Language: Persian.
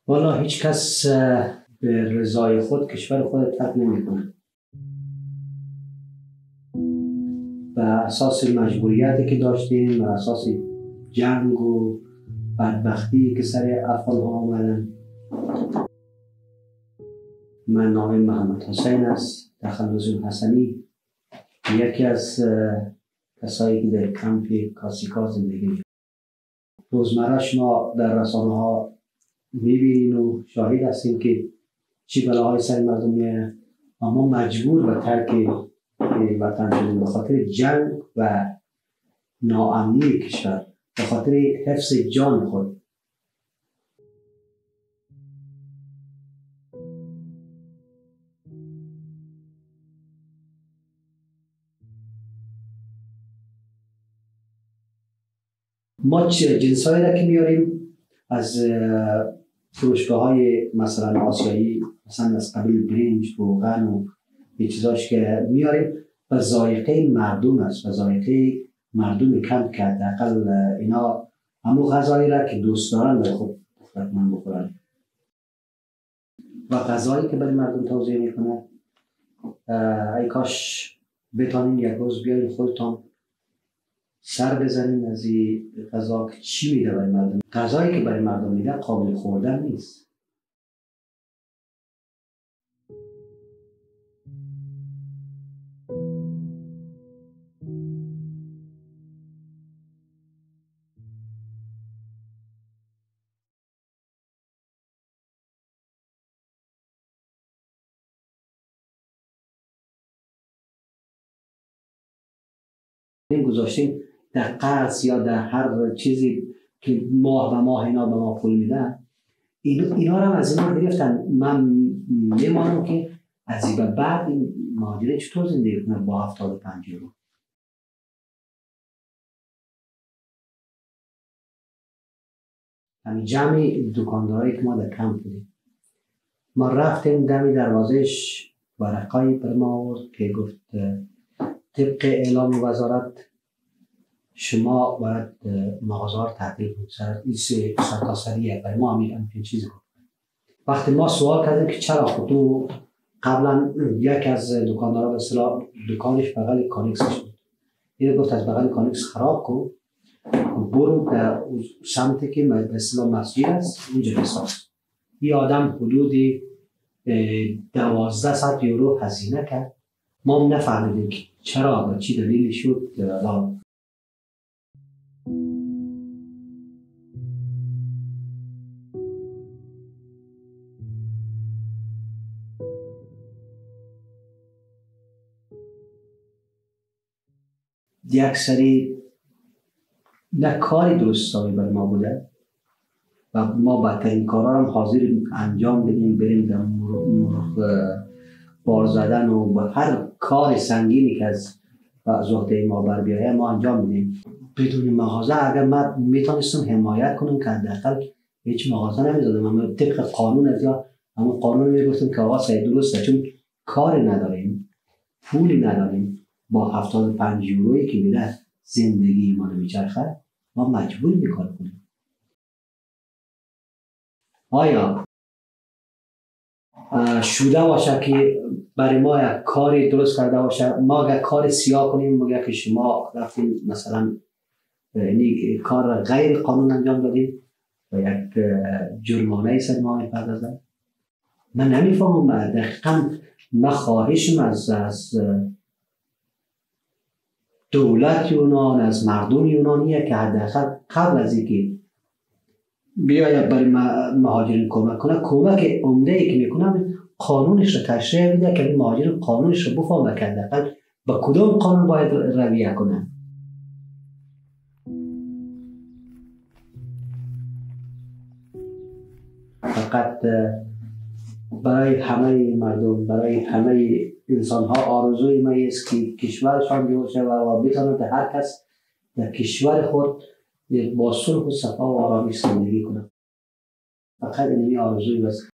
والا هیچ کس به رضای خود کشور خود ترک نمیکنه. بر اساس مجبوریتی که داشتیم، بر اساس جنگ و بدبختی که سر افغان ها آمدن. من نامم محمد حسین است، تخلص حسنی، یکی از کسایی که در کمپ کاتسیکاس زندگی می‌کنم. روزمره‌اش ما در رسانه ها می‌بینیم و شاهد هستیم که چی بلاهای سر مردم میاد، اما مجبور به ترک وطن شدیم به خاطر جنگ و ناامنی کشور، به خاطر حفظ جان خود. ما جنسایی را که میاریم از فروشگاه های مثلا آسیایی، مثلا از قبیل برنج، روغن و یه چیزاش که میاریم و ذائقه مردم است و ذائقه مردم کم که حداقل اینا همون غذایی را که دوست دارن به خود من بخورن و غذایی که برای مردم توزیع میکنه. ای کاش بتانیم یک روز بیاییم خودتان سر بزنیم از این غذا که چی میده برای مردم. غذایی که برای مردم میده قابل خوردن نیست. این گذاشتیم در قرض یا در هر چیزی که ماه به ماه اینا به ما پول میدن، اینا رو هم از اینا گرفتن. من میمانم که از این به بعد این مهاجرین چطور زندگی کنن با 75 یورو. همین جمع دکاندارایی که ما در کمپ بودیم، ما رفتیم دم دروازش ورقایی پر ما آورد که گفت طبق اعلام وزارت شما باید مغازه تعطیل کنید. این سرتاسریه برای ما همین چیزی گفت. وقتی ما سوال کردیم که چرا خود تو قبلا یک از دکاندارا به اصطلاح دکانش بغل کانکسش بود، این گفت از بغل کانکس خراب کن، برو در سمتی که به اصطلاح مسجد است اونجا بساز. این آدم حدودی 1200 یورو هزینه کرد. ما نفهمیدیم که چرا و چی دلیلی شد. یک سری نه کاری درستایی برای ما بوده و ما بدترین کارا هم حاضر انجام بدیم، بریم در بار زدن و هر کار سنگینی که از عهده ما بر بیایه ما انجام بدیم. بدون مغازه اگر ما میتونستم حمایت کنم که حداقل هیچ مغازه نمیزدم، اما طبق قانون از یا همون قانون میگفتم که آقا سعی درسته، چون کاری نداریم، پولی نداریم، با 75 یورویی که میده زندگی ما نمیچرخه، ما مجبور میکار کنیم. آیا شده باشه که برای ما یک کاری درست کرده باشه، ما اگر کار سیاه کنیم مگه که شما رفتیم مثلا کار غیر قانون انجام دادیم و یک جرمانه سر ما میپردازن؟ من نمیفهمم. دقیقا من خواهشم از دولت یونان، از مردم یونانیه که حداقل قبل از اینکه بیاید برای مهاجرین کمک کنه، کمک عمده ای که میکنه قانونش رو تشریح بده که مهاجرین قانونش رو بفهمه که حداقل با کدوم قانون باید رویه کنن. فقط برای همه مردم، برای همه انسان ها آرزوی ما است که کشورشان جور شود و بتواند هر کس در کشور خود با صلح و صفا و آرامش زندگی کنه. فقط اینمی آرزوی بس.